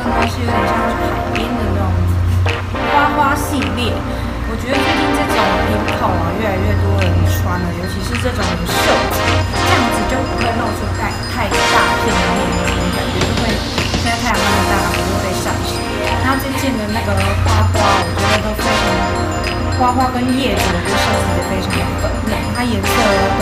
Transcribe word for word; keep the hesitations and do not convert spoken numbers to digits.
穿搭是有点像是海边的那种花花系列。我觉得最近这种平口啊，越来越多人穿了，尤其是这种有设计，这样子就不会露出太太大片的面积，感觉就会现在太阳那么大，不会被晒伤。那这件的那个花花，我觉得都非常花花跟叶子，我觉得设计的非常的粉嫩，它颜色